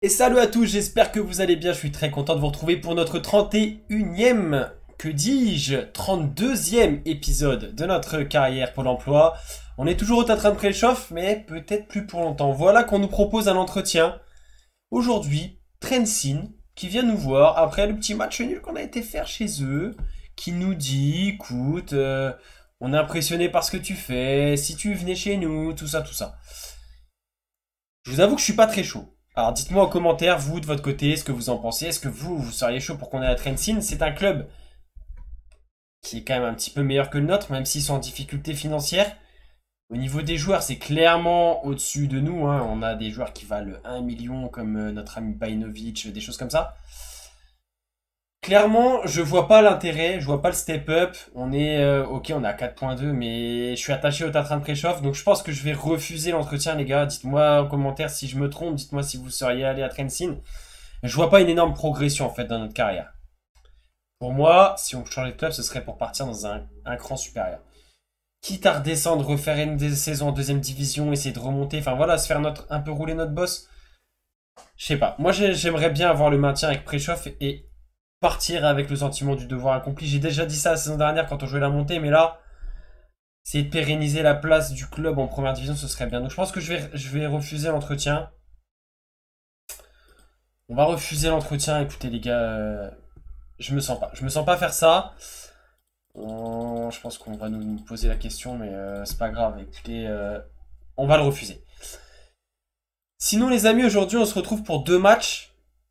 Et salut à tous, j'espère que vous allez bien, je suis très content de vous retrouver pour notre 31e, que dis-je, 32e épisode de notre carrière Pôle emploi. On est toujours au train de pré-chauffe, mais peut-être plus pour longtemps. Voilà qu'on nous propose un entretien. Aujourd'hui, Trensin, qui vient nous voir après le petit match nul qu'on a été faire chez eux, qui nous dit, écoute, on est impressionné par ce que tu fais, si tu venais chez nous, tout ça, tout ça. Je vous avoue que je suis pas très chaud. Alors dites-moi en commentaire, vous de votre côté, ce que vous en pensez. Est-ce que vous seriez chaud pour qu'on ait la Trensin? C'est un club qui est quand même un petit peu meilleur que le nôtre, même s'ils sont en difficulté financière. Au niveau des joueurs, c'est clairement au-dessus de nous, hein. On a des joueurs qui valent 1 million, comme notre ami Bajnovic, des choses comme ça. Clairement, je vois pas l'intérêt, je vois pas le step-up. On est, ok, on est à 4.2, mais je suis attaché au Tatran de préchauffe, donc je pense que je vais refuser l'entretien, les gars. Dites-moi en commentaire si je me trompe, dites-moi si vous seriez allé à Trensin. Je vois pas une énorme progression, en fait, dans notre carrière. Pour moi, si on changeait de club, ce serait pour partir dans un cran supérieur. Quitte à redescendre, refaire une des saisons en deuxième division, essayer de remonter, enfin voilà, se faire un peu rouler notre boss. Je sais pas. Moi, j'aimerais bien avoir le maintien avec préchauffe et partir avec le sentiment du devoir accompli. J'ai déjà dit ça la saison dernière quand on jouait la montée, mais là, c'est de pérenniser la place du club en première division, ce serait bien. Donc je pense que je vais refuser l'entretien. On va refuser l'entretien. Écoutez les gars, je me sens pas. Je me sens pas faire ça. Je pense qu'on va nous poser la question, mais c'est pas grave. Écoutez, on va le refuser. Sinon les amis, aujourd'hui on se retrouve pour deux matchs.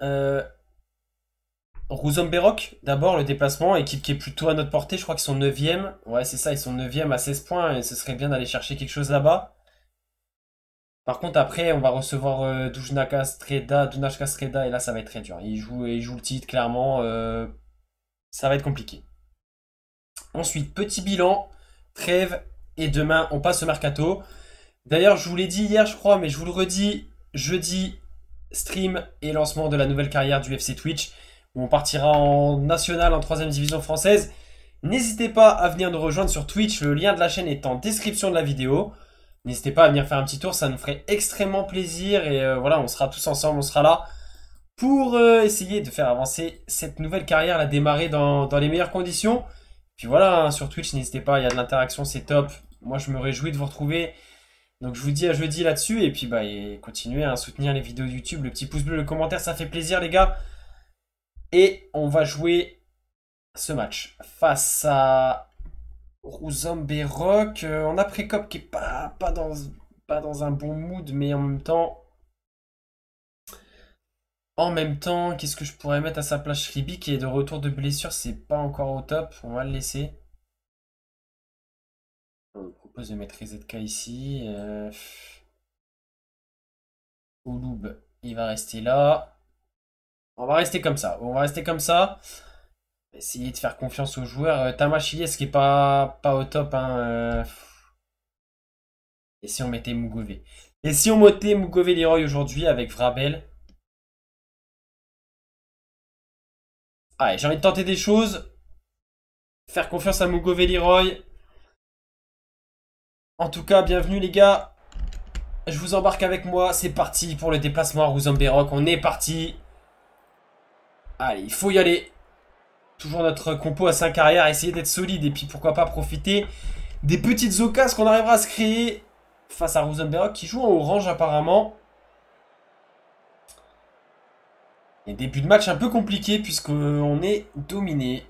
Rouzom-Berok, d'abord le déplacement, équipe qui est plutôt à notre portée, je crois qu'ils sont 9e. Ouais, c'est ça, ils sont 9e à 16 points et ce serait bien d'aller chercher quelque chose là-bas. Par contre, après, on va recevoir Dunajka Streda et là ça va être très dur. Il joue le titre, clairement, ça va être compliqué. Ensuite, petit bilan, trêve et demain on passe au mercato. D'ailleurs, je vous l'ai dit hier, je crois, mais je vous le redis, jeudi, stream et lancement de la nouvelle carrière du FC Twitch, où on partira en national en 3ème division française. N'hésitez pas à venir nous rejoindre sur Twitch, le lien de la chaîne est en description de la vidéo. N'hésitez pas à venir faire un petit tour, ça nous ferait extrêmement plaisir. Et voilà, on sera tous ensemble, on sera là pour essayer de faire avancer cette nouvelle carrière, la démarrer dans les meilleures conditions. Puis voilà, hein, sur Twitch, n'hésitez pas, il y a de l'interaction, c'est top. Moi, je me réjouis de vous retrouver. Donc je vous dis à jeudi là-dessus. Et puis bah, et continuez à soutenir les vidéos YouTube, le petit pouce bleu, le commentaire, ça fait plaisir les gars. Et on va jouer ce match face à Rouzom-Berok. On a Précop qui est pas dans un bon mood, mais en même temps, qu'est-ce que je pourrais mettre à sa place? Shribi qui est de retour de blessure, c'est pas encore au top. On va le laisser. On me propose de mettre ZK ici. Ouloub, il va rester là. On va rester comme ça. On va rester comme ça. Essayer de faire confiance aux joueurs. Tamashilies qui est pas au top. Hein, Et si on mettait Mugove? Et si on mettait Mugove Leroy aujourd'hui avec Vrabel? Allez, j'ai envie de tenter des choses. Faire confiance à Mugove Leroy. En tout cas, bienvenue les gars. Je vous embarque avec moi. C'est parti pour le déplacement à Rouzom-Berok. On est parti. Allez, il faut y aller. Toujours notre compo à 5 arrières. Essayer d'être solide. Et puis pourquoi pas profiter des petites occasions qu'on arrivera à se créer face à Rouzom-Berok qui joue en orange apparemment. Et début de match un peu compliqué puisqu'on est dominé.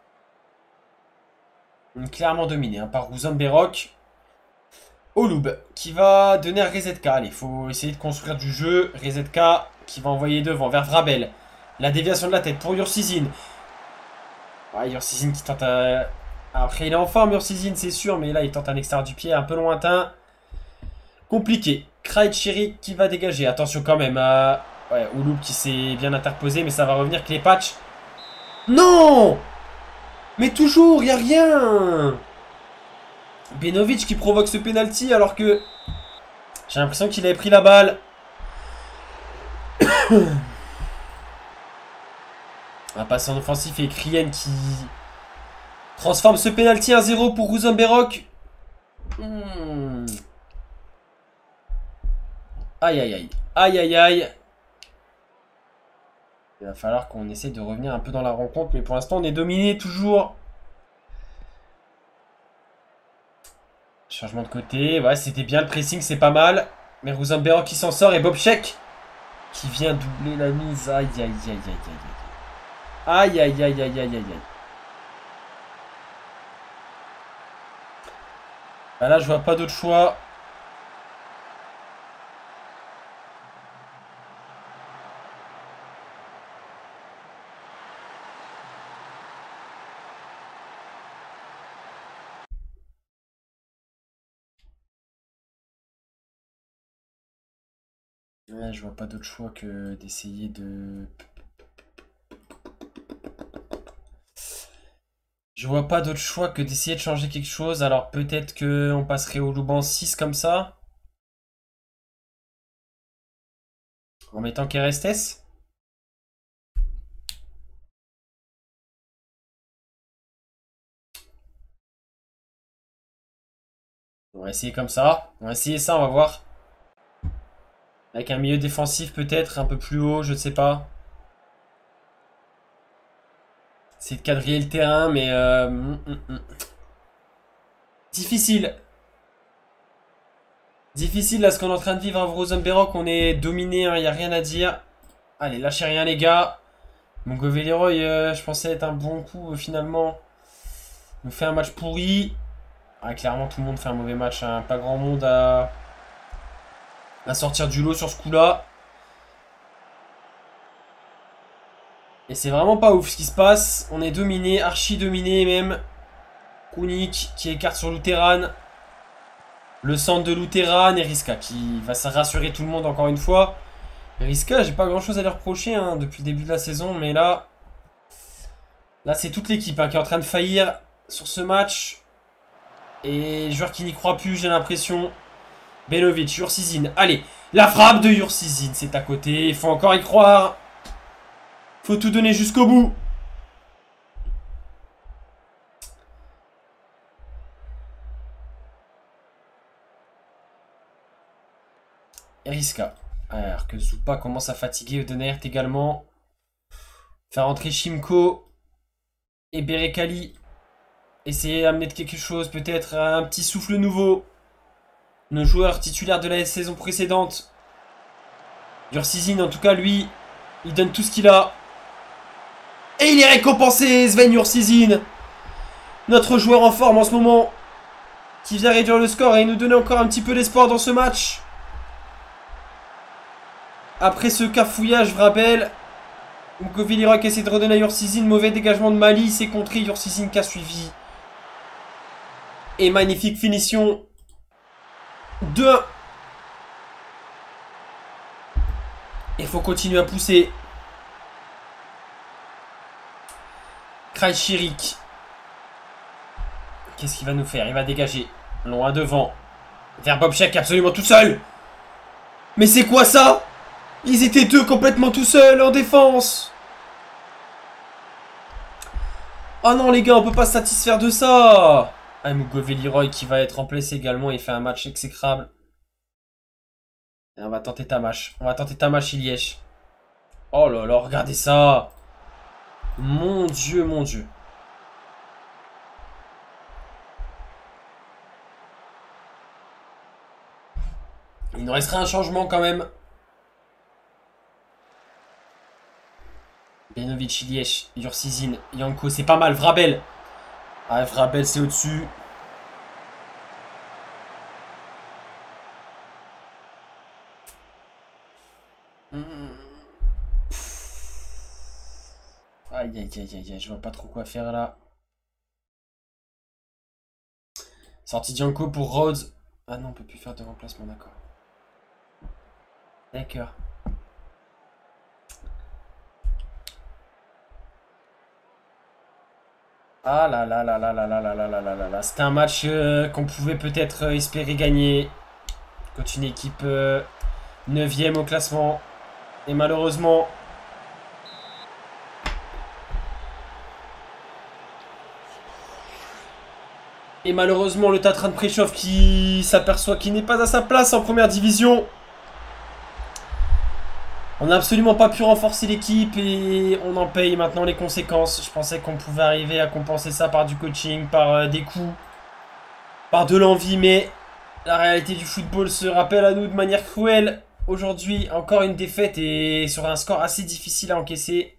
On est clairement dominé hein, par Rouzom-Berok. Ouloub qui va donner à RZK. Allez, il faut essayer de construire du jeu. RZK qui va envoyer devant vers Vrabel. La déviation de la tête pour Yursizine. Ouais, Yursizine qui tente à... Après, il est en forme, Yursizine, c'est sûr. Mais là, il tente un extérieur du pied un peu lointain. Compliqué. Krejciri qui va dégager. Attention quand même à... Ouais, Ouloub qui s'est bien interposé. Mais ça va revenir que les patchs. Non! Mais toujours, il n'y a rien! Benovic qui provoque ce penalty alors que j'ai l'impression qu'il avait pris la balle. Un passant offensif et Krien qui transforme ce penalty 1-0 pour Rouzom-Berok. Aïe aïe aïe. Aïe aïe aïe. Il va falloir qu'on essaie de revenir un peu dans la rencontre. Mais pour l'instant, on est dominé toujours. Changement de côté. Ouais, c'était bien le pressing, c'est pas mal. Mais Rosenberg qui s'en sort et Bob Check qui vient doubler la mise. Aïe, aïe, aïe, aïe, aïe, aïe. Aïe, aïe, aïe, aïe, aïe, aïe, aïe. Bah là, je vois pas d'autre choix. Ouais, je vois pas d'autre choix que d'essayer de... Je vois pas d'autre choix que d'essayer de changer quelque chose. Alors peut-être que on passerait au Louban 6 comme ça. En mettant Kerestes. On va essayer comme ça. On va essayer ça, on va voir. Avec un milieu défensif peut-être un peu plus haut, je ne sais pas. C'est de quadriller le terrain, mais... Difficile. Difficile là ce qu'on est en train de vivre à Rosenberg. On est dominé, il n'y a rien à dire. Allez, lâchez rien les gars. Mon Leroy, je pensais être un bon coup finalement. Il nous fait un match pourri. Ah, clairement tout le monde fait un mauvais match. Hein. Pas grand monde à sortir du lot sur ce coup-là. Et c'est vraiment pas ouf ce qui se passe. On est dominé, archi dominé même. Kounik qui écarte sur Lutheran. Le centre de Lutheran et Riska qui va rassurer tout le monde encore une fois. Riska, j'ai pas grand chose à lui reprocher hein, depuis le début de la saison. Mais là c'est toute l'équipe hein, qui est en train de faillir sur ce match. Et joueur qui n'y croit plus, j'ai l'impression. Belovic, Yursizin. Allez, la frappe de Yursizin, c'est à côté. Il faut encore y croire. Faut tout donner jusqu'au bout. Eriska. Alors que Zoupa commence à fatiguer Odenaert également. Faire rentrer Shimko et Berekali. Essayer d'amener quelque chose, peut-être un petit souffle nouveau. Nos joueurs titulaires de la saison précédente. Yursizin, en tout cas, lui, il donne tout ce qu'il a. Et il est récompensé, Sven Yursizin. Notre joueur en forme en ce moment. Qui vient réduire le score et nous donner encore un petit peu d'espoir dans ce match. Après ce cafouillage, Vrabel. Mukoviliroy essaie de redonner à Yursizin. Mauvais dégagement de Mali. C'est contré. Yursizin qui a suivi. Et magnifique finition. 2-1. Il faut continuer à pousser. Krajcirik. Qu'est-ce qu'il va nous faire? Il va dégager. Loin devant. Vers Bobchek absolument tout seul. Mais c'est quoi ça? Ils étaient deux complètement tout seuls en défense. Oh non les gars, on peut pas se satisfaire de ça. Ah, Mugoveliroy qui va être remplacé également. Il fait un match exécrable. Et on va tenter Tamash. On va tenter Tamash Ilièche. Oh là là, regardez ça. Mon Dieu, mon Dieu. Il nous restera un changement quand même. Benovic, Ilièche, Yursizin, Yanko, c'est pas mal. Vrabel. Ah, Vrabel, c'est au-dessus. Aïe, aïe, aïe, aïe, aïe, je vois pas trop quoi faire là. Sortie Yanko pour Rhodes. Ah non, on peut plus faire de remplacement, d'accord. D'accord. Ah là là là là là là là là là là là là. C'était un match qu'on pouvait peut-être espérer gagner. Contre une équipe 9ème au classement. Et malheureusement... Et malheureusement, le Tatran Prechov qui s'aperçoit qu'il n'est pas à sa place en première division. On n'a absolument pas pu renforcer l'équipe et on en paye maintenant les conséquences. Je pensais qu'on pouvait arriver à compenser ça par du coaching, par des coups, par de l'envie, mais la réalité du football se rappelle à nous de manière cruelle. Aujourd'hui, encore une défaite et sur un score assez difficile à encaisser.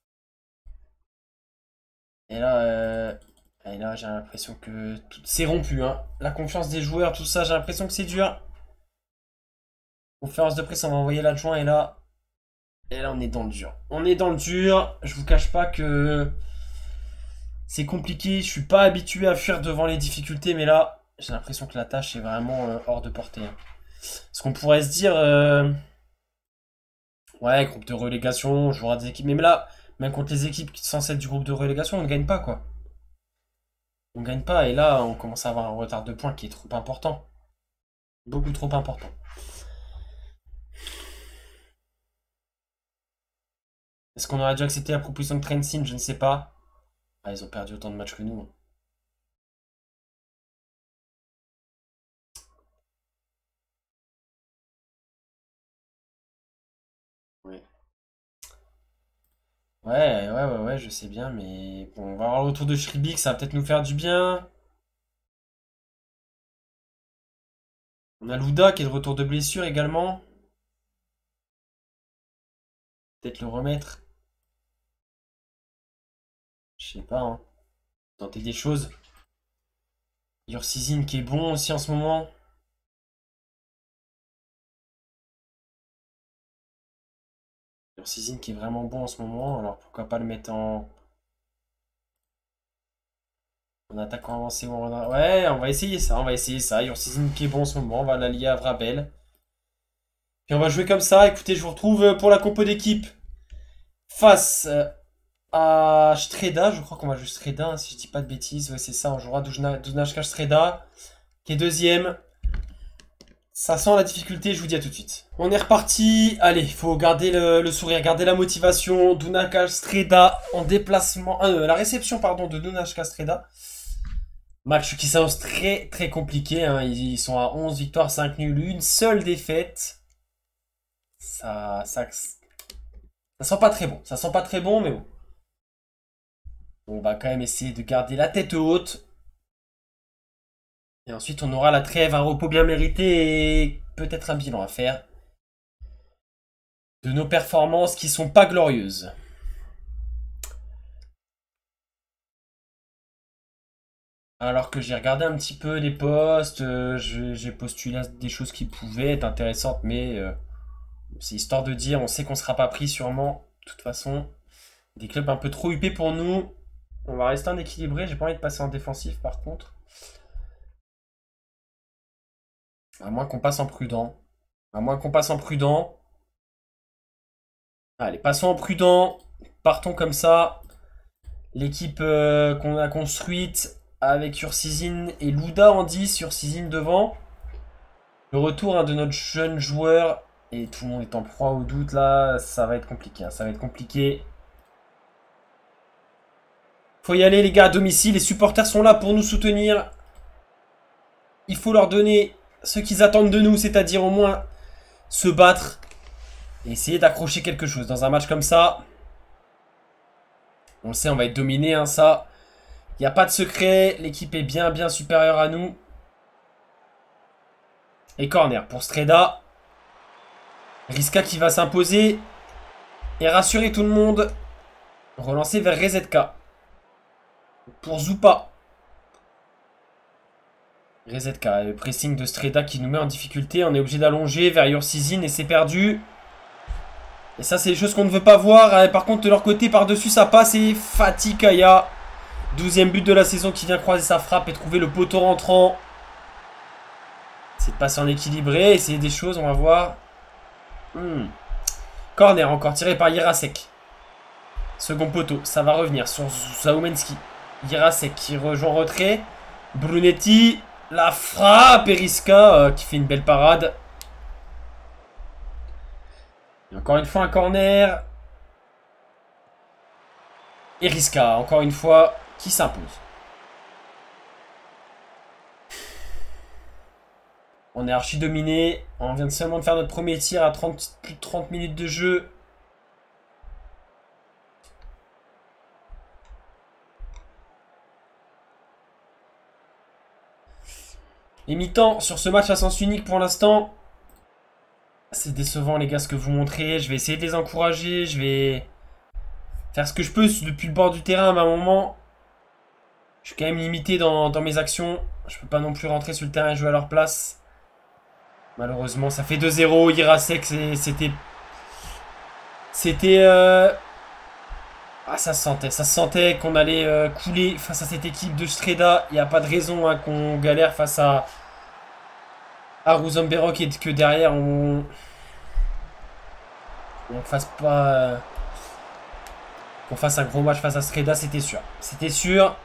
Et là, j'ai l'impression que c'est rompu, hein. La confiance des joueurs, tout ça, j'ai l'impression que c'est dur. Conférence de presse, on va envoyer l'adjoint et là, on est dans le dur. On est dans le dur. Je vous cache pas que c'est compliqué. Je suis pas habitué à fuir devant les difficultés, mais là, j'ai l'impression que la tâche est vraiment hors de portée, hein. Parce qu'on pourrait se dire, ouais, groupe de relégation, on jouera des équipes. Mais là, même contre les équipes qui sont censées être du groupe de relégation, on ne gagne pas, quoi. On gagne pas, et là, on commence à avoir un retard de points qui est trop important. Beaucoup trop important. Est-ce qu'on aurait dû accepter la proposition de Trensin? Je ne sais pas. Ah, ils ont perdu autant de matchs que nous, hein. Ouais. Ouais, je sais bien, mais bon, on va avoir le retour de Shribik, ça va peut-être nous faire du bien. On a Louda qui est de retour de blessure également. Peut-être le remettre. Je sais pas, hein. Tenter des choses. Yursizine qui est bon aussi en ce moment. Yursizine qui est vraiment bon en ce moment, alors pourquoi pas le mettre en attaquant avancé ou en... Ouais, on va essayer ça, on va essayer ça. Yursizine qui est bon en ce moment, on va l'allier à Vrabel. Puis on va jouer comme ça. Écoutez, je vous retrouve pour la compo d'équipe face à Streda. Je crois qu'on va jouer Streda, hein, si je dis pas de bêtises. Ouais, c'est ça, on jouera Dunajka Streda, qui est deuxième. Ça sent la difficulté, je vous dis à tout de suite. On est reparti. Allez, il faut garder le sourire, garder la motivation. Dunajka Streda en déplacement. La réception, pardon, de Dunajka Streda. Match qui s'annonce très très compliqué, hein. Ils sont à 11 victoires, 5 nuls, une seule défaite. Ça sent pas très bon. Ça sent pas très bon, mais bon. On va quand même essayer de garder la tête haute. Et ensuite, on aura la trêve, un repos bien mérité et peut-être un bilan à faire de nos performances qui sont pas glorieuses. Alors que j'ai regardé un petit peu les posts, j'ai postulé à des choses qui pouvaient être intéressantes, mais c'est histoire de dire, on sait qu'on sera pas pris sûrement. De toute façon, des clubs un peu trop huppés pour nous. On va rester en équilibré, j'ai pas envie de passer en défensif par contre. À moins qu'on passe en prudent. À moins qu'on passe en prudent. Allez, passons en prudent. Partons comme ça. L'équipe qu'on a construite avec Ursizine et Louda en 10, Ursizine devant. Le retour, hein, de notre jeune joueur. Et tout le monde est en proie au doute là. Ça va être compliqué, hein, ça va être compliqué. Faut y aller les gars à domicile. Les supporters sont là pour nous soutenir. Il faut leur donner ce qu'ils attendent de nous, c'est-à-dire au moins se battre et essayer d'accrocher quelque chose dans un match comme ça. On le sait, on va être dominé, hein, ça. Il n'y a pas de secret. L'équipe est bien supérieure à nous. Et corner pour Streda. Riska qui va s'imposer et rassurer tout le monde. Relancer vers Rezetka. Pour Zoupa. Rezetka, le pressing de Streda qui nous met en difficulté. On est obligé d'allonger vers Yursizine et c'est perdu. Et ça, c'est des choses qu'on ne veut pas voir. Par contre, de leur côté, par-dessus, ça passe. Et Fatih Kaya, 12e but de la saison, qui vient croiser sa frappe et trouver le poteau rentrant. C'est de passer en équilibré, essayer des choses, on va voir. Corner encore tiré par Jirasek. Second poteau, ça va revenir sur Zaumenski. Jirasek qui rejoint en retrait. Brunetti, la frappe. Eriska qui fait une belle parade. Et encore une fois un corner. Eriska, encore une fois, qui s'impose. On est archi dominé. On vient seulement de faire notre premier tir à plus de 30 minutes de jeu. Les mi-temps sur ce match à sens unique pour l'instant. C'est décevant les gars ce que vous montrez. Je vais essayer de les encourager. Je vais faire ce que je peux depuis le bord du terrain à un moment. Je suis quand même limité dans mes actions. Je peux pas non plus rentrer sur le terrain et jouer à leur place. Malheureusement, ça fait 2-0. Irasek, c'était... Ah, ça se sentait qu'on allait couler face à cette équipe de Streda. Il n'y a pas de raison hein, qu'on galère face à Ruzomberok et que derrière on fasse pas... qu'on fasse un gros match face à Streda, c'était sûr. C'était sûr.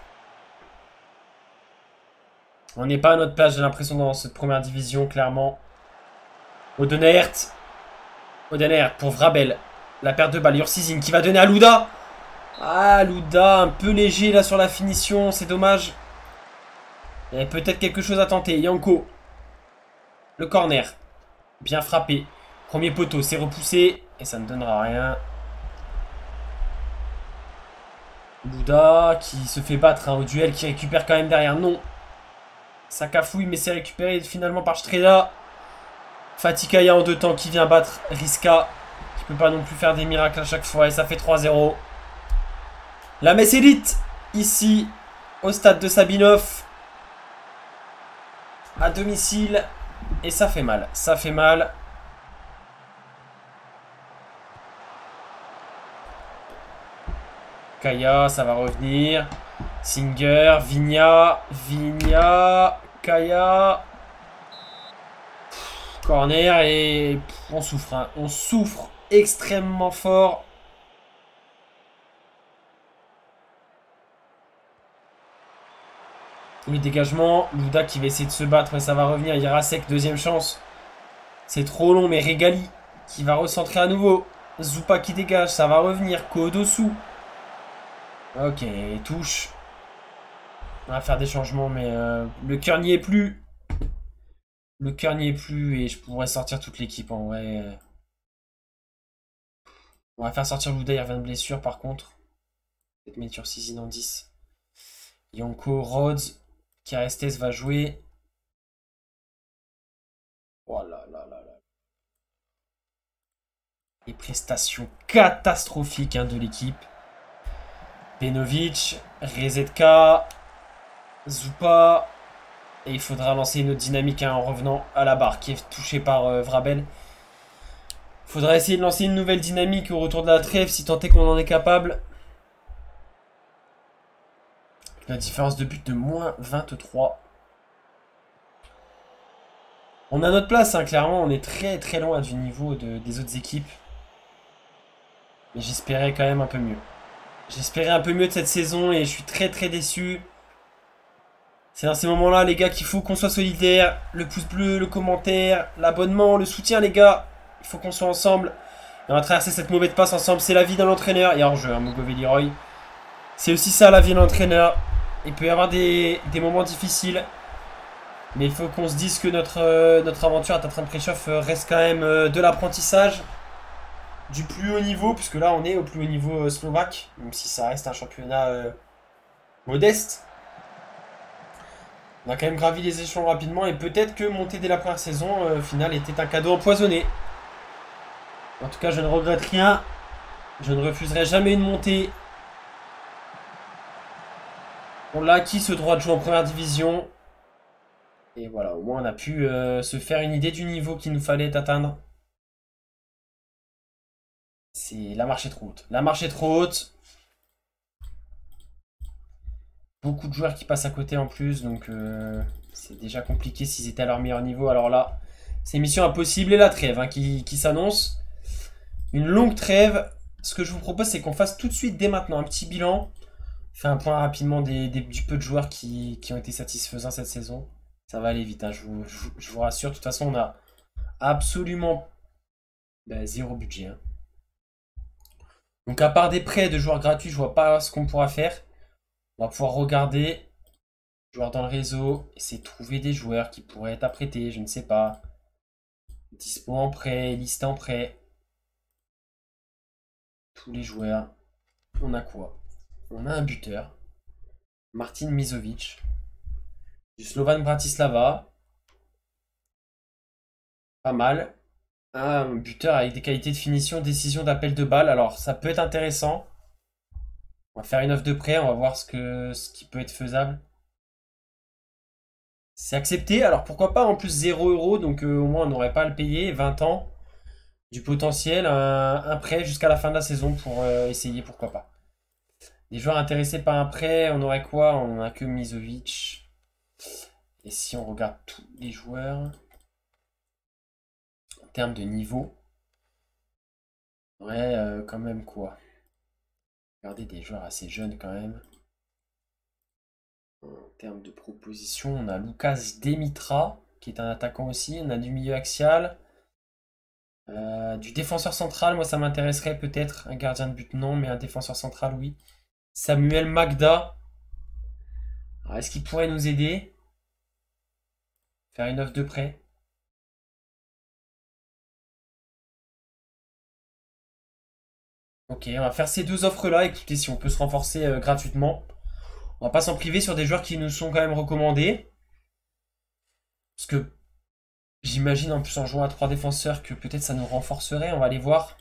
On n'est pas à notre place, j'ai l'impression, dans cette première division, clairement. Odenaert pour Vrabel. La perte de balle. Yursizin qui va donner à Louda. Ah, Louda, un peu léger là sur la finition. C'est dommage. Il y avait peut-être quelque chose à tenter. Yanko. Le corner. Bien frappé. Premier poteau, c'est repoussé. Et ça ne donnera rien. Louda qui se fait battre au duel, qui récupère quand même derrière. Non. Ça cafouille, mais c'est récupéré finalement par Streda. Fatikaya en 2 temps qui vient battre Riska. Qui peut pas non plus faire des miracles à chaque fois. Et ça fait 3-0. La Metz Élite, ici, au stade de Sabinov. À domicile. Et ça fait mal. Ça fait mal. Kaya, ça va revenir. Singer, Vigna, Kaya. Corner et on souffre. Hein. On souffre extrêmement fort. Le dégagement. Louda qui va essayer de se battre mais ça va revenir. Irasek, deuxième chance. C'est trop long mais Regali qui va recentrer à nouveau. Zupa qui dégage, ça va revenir. Kodosu. Ok, touche. On va faire des changements, mais le cœur n'y est plus. Le cœur n'y est plus et je pourrais sortir toute l'équipe en vrai. On va faire sortir Louda, il revient de blessure par contre. Peut-être mettre Yursizin en 10. Yanko, Rhodes, Karestes va jouer. Oh là là là là. Les prestations catastrophiques hein, de l'équipe. Benovic, Rezetka, Zupa. Et il faudra lancer une autre dynamique hein, en revenant à la barre qui est touchée par Vrabel. Il faudra essayer de lancer une nouvelle dynamique au retour de la trêve si tant est qu'on en est capable. La différence de but de moins 23. On a notre place, hein, clairement. On est très très loin du niveau des autres équipes. Mais j'espérais quand même un peu mieux. J'espérais un peu mieux de cette saison et je suis très très déçu. C'est dans ces moments-là, les gars, qu'il faut qu'on soit solidaires. Le pouce bleu, le commentaire, l'abonnement, le soutien, les gars. Il faut qu'on soit ensemble. Et on va traverser cette mauvaise passe ensemble. C'est la vie d'un entraîneur. Il y a hors-jeu, hein, Mugobe Leroy. C'est aussi ça, la vie d'un entraîneur. Il peut y avoir des moments difficiles. Mais il faut qu'on se dise que notre aventure à Tatran Prešov reste quand même de l'apprentissage. Du plus haut niveau, puisque là, on est au plus haut niveau slovaque. Même si ça reste un championnat modeste. On a quand même gravi les échelons rapidement et peut-être que monter dès la première saison finale était un cadeau empoisonné. En tout cas, je ne regrette rien. Je ne refuserai jamais une montée. On l'a acquis ce droit de jouer en première division. Et voilà, au moins on a pu se faire une idée du niveau qu'il nous fallait atteindre. La marche est trop haute. La marche est trop haute. Beaucoup de joueurs qui passent à côté en plus, donc c'est déjà compliqué s'ils étaient à leur meilleur niveau. Alors là, c'est mission impossible et la trêve hein, qui s'annonce. Une longue trêve. Ce que je vous propose, c'est qu'on fasse tout de suite, dès maintenant, un petit bilan. Faire un point rapidement du peu de joueurs qui ont été satisfaisants cette saison. Ça va aller vite, hein, je vous rassure. De toute façon, on a absolument zéro budget. Hein. Donc à part des prêts de joueurs gratuits, je vois pas ce qu'on pourra faire. On va pouvoir regarder. Joueurs dans le réseau, essayer de trouver des joueurs qui pourraient être apprêtés, je ne sais pas. Dispo en prêt, liste en prêt. Tous les joueurs. On a quoi? On a un buteur. Martin Mizovic. Du Slovan Bratislava. Pas mal. Un buteur avec des qualités de finition, décision d'appel de balle. Alors, ça peut être intéressant. On va faire une offre de prêt, on va voir ce qui peut être faisable. C'est accepté, alors pourquoi pas en plus 0 €, donc au moins on n'aurait pas à le payer, 20 ans, du potentiel, un prêt jusqu'à la fin de la saison pour essayer, pourquoi pas. Les joueurs intéressés par un prêt, on aurait quoi? On a que Mizovic. Et si on regarde tous les joueurs, en termes de niveau, ouais, quand même quoi. Regardez des joueurs assez jeunes quand même. En termes de proposition, on a Lucas Demitra, qui est un attaquant aussi. On a du milieu axial. Du défenseur central, moi ça m'intéresserait peut-être. Un gardien de but, non, mais un défenseur central, oui. Samuel Magda. Est-ce qu'il pourrait nous aider? Faire une offre de prêt? Ok, on va faire ces deux offres-là. Écoutez, si on peut se renforcer gratuitement. On va pas s'en priver sur des joueurs qui nous sont quand même recommandés. Parce que j'imagine en plus en jouant à trois défenseurs que peut-être ça nous renforcerait. On va aller voir.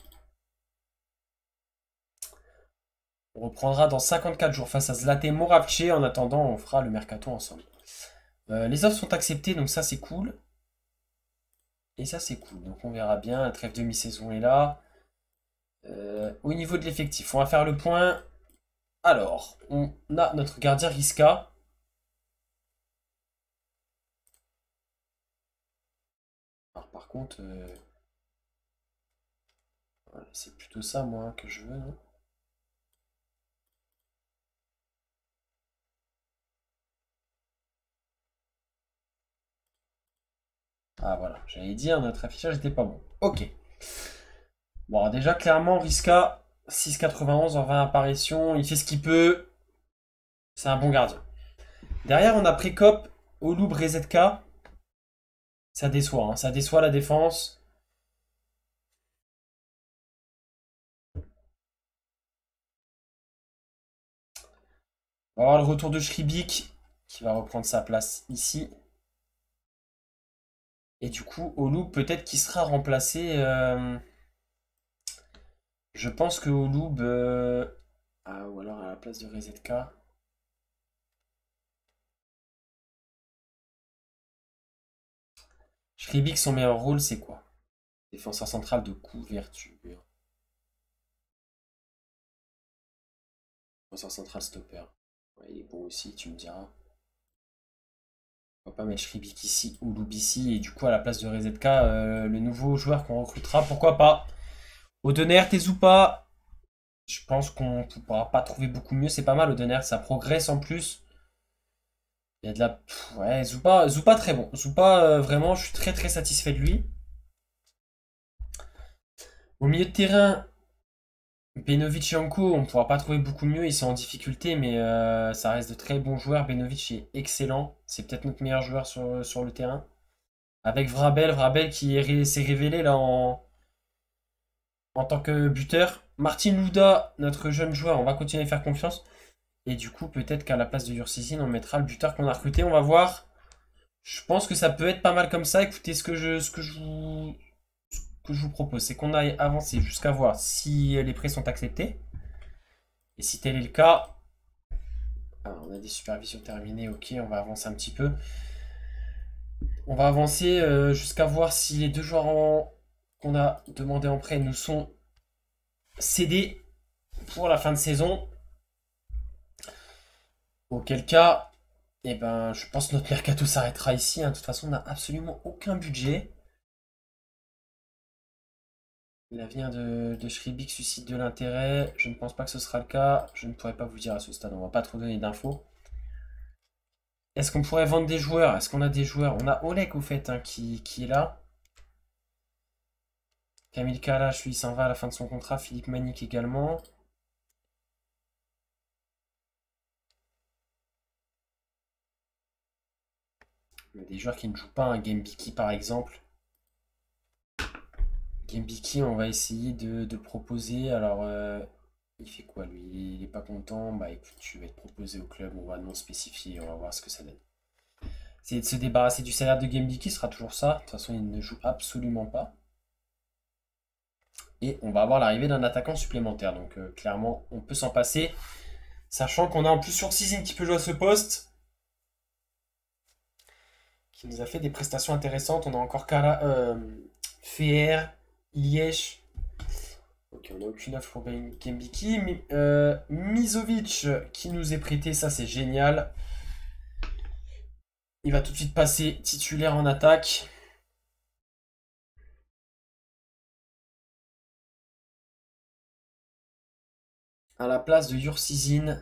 On reprendra dans 54 jours face à Zlate Moravce. En attendant, on fera le mercato ensemble. Les offres sont acceptées, donc ça c'est cool. Et ça c'est cool. Donc on verra bien. La trêve de mi-saison est là. Au niveau de l'effectif, on va faire le point. Alors, on a notre gardien Riska. Alors par contre, ouais, c'est plutôt ça moi que je veux, non? Ah voilà, j'allais dire, notre affichage n'était pas bon. Ok. Bon, alors déjà, clairement, Riska, 6,91 en 20 apparitions, il fait ce qu'il peut. C'est un bon gardien. Derrière, on a Prekop, Oloub, Rezetka. Ça déçoit, hein. Ça déçoit la défense. On va avoir le retour de Shribik, qui va reprendre sa place ici. Et du coup, Oloub, peut-être qu'il sera remplacé. Je pense que Oloub. Ah, ou alors à la place de Rezetka. Shribik, son meilleur rôle, c'est quoi? Défenseur central de couverture. Défenseur central stopper. Ouais, il est bon aussi, tu me diras. On va pas mettre Shribik ici ou Oloub ici. Et du coup, à la place de Rezetka, le nouveau joueur qu'on recrutera, pourquoi pas? Odener, Tezupa. Je pense qu'on ne pourra pas trouver beaucoup mieux. C'est pas mal, Odener. Ça progresse en plus. Il y a de la. Ouais, Zupa très bon. Zupa, vraiment, je suis très très satisfait de lui. Au milieu de terrain, Benovic et Anko, on ne pourra pas trouver beaucoup mieux. Ils sont en difficulté, mais ça reste de très bons joueurs. Benovic est excellent. C'est peut-être notre meilleur joueur sur le terrain. Avec Vrabel qui s'est révélé là en tant que buteur. Martin Louda, notre jeune joueur, on va continuer à faire confiance. Et du coup, peut-être qu'à la place de Yursizin, on mettra le buteur qu'on a recruté. On va voir. Je pense que ça peut être pas mal comme ça. Écoutez, ce que je vous propose, c'est qu'on aille avancer jusqu'à voir si les prêts sont acceptés. Et si tel est le cas, on a des supervisions terminées, ok, on va avancer un petit peu. On va avancer jusqu'à voir si les deux joueurs qu'on a demandé en prêt nous sont cédés pour la fin de saison. Auquel cas, eh ben, je pense que notre mercato s'arrêtera ici, hein. De toute façon, on n'a absolument aucun budget. L'avenir de Shribik suscite de l'intérêt. Je ne pense pas que ce sera le cas. Je ne pourrais pas vous dire à ce stade. On va pas trop donner d'infos. Est-ce qu'on pourrait vendre des joueurs? Est-ce qu'on a des joueurs? On a Oleg au fait hein, qui est là. Camille Kalash, lui, s'en va à la fin de son contrat. Philippe Manic également. Des joueurs qui ne jouent pas un Gambiki par exemple. Gambiki, on va essayer de proposer. Alors, il fait quoi lui? Il est pas content. Bah écoute, tu vas être proposé au club. On va non spécifier. On va voir ce que ça donne. C'est de se débarrasser du salaire de Gambiki, ce sera toujours ça. De toute façon, il ne joue absolument pas. Et on va avoir l'arrivée d'un attaquant supplémentaire. Donc clairement, on peut s'en passer. Sachant qu'on a en plus sur Season qui peut jouer à ce poste. Qui nous a fait des prestations intéressantes. On a encore Feher, Liège. Ok, on n'a aucune offre pour Gambiki. Mizovic qui nous est prêté, ça c'est génial. Il va tout de suite passer titulaire en attaque. À la place de Yursizin.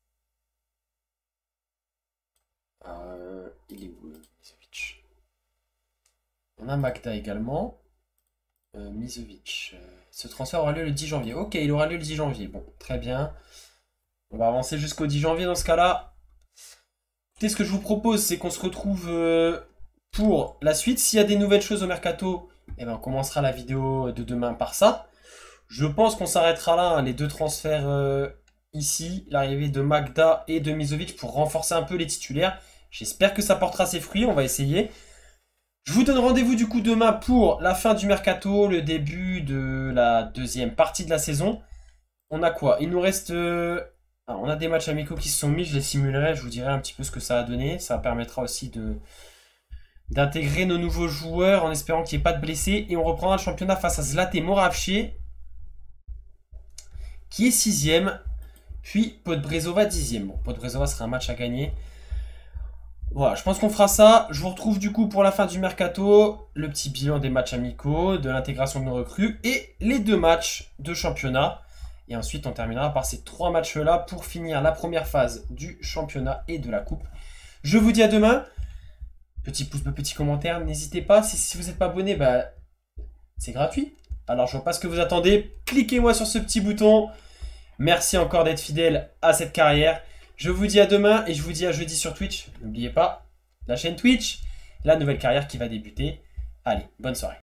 Il est où, Mizovic? On a Magda également. Mizovic. Ce transfert aura lieu le 10 janvier. Ok, il aura lieu le 10 janvier. Bon, très bien. On va avancer jusqu'au 10 janvier dans ce cas-là. Écoutez, ce que je vous propose, c'est qu'on se retrouve pour la suite. S'il y a des nouvelles choses au mercato, eh ben, on commencera la vidéo de demain par ça. Je pense qu'on s'arrêtera là, hein, les deux transferts ici. L'arrivée de Magda et de Mizovic pour renforcer un peu les titulaires. J'espère que ça portera ses fruits, on va essayer. Je vous donne rendez-vous du coup demain pour la fin du mercato, le début de la deuxième partie de la saison. On a quoi? Il nous reste... on a des matchs amicaux qui se sont mis, je les simulerai, je vous dirai un petit peu ce que ça a donné. Ça permettra aussi d'intégrer nos nouveaux joueurs en espérant qu'il n'y ait pas de blessés. Et on reprendra le championnat face à Zlaté Moravché, qui est 6ème, puis Podbrezova 10ème. Bon, Podbrezova sera un match à gagner. Voilà, je pense qu'on fera ça. Je vous retrouve du coup pour la fin du mercato, le petit bilan des matchs amicaux, de l'intégration de nos recrues et les 2 matchs de championnat. Et ensuite, on terminera par ces 3 matchs-là pour finir la première phase du championnat et de la coupe. Je vous dis à demain. Petit pouce bleu, petit commentaire. N'hésitez pas, si vous n'êtes pas abonné, bah, c'est gratuit. Alors, je vois pas ce que vous attendez. Cliquez-moi sur ce petit bouton. Merci encore d'être fidèle à cette carrière. Je vous dis à demain et je vous dis à jeudi sur Twitch. N'oubliez pas la chaîne Twitch, la nouvelle carrière qui va débuter. Allez, bonne soirée.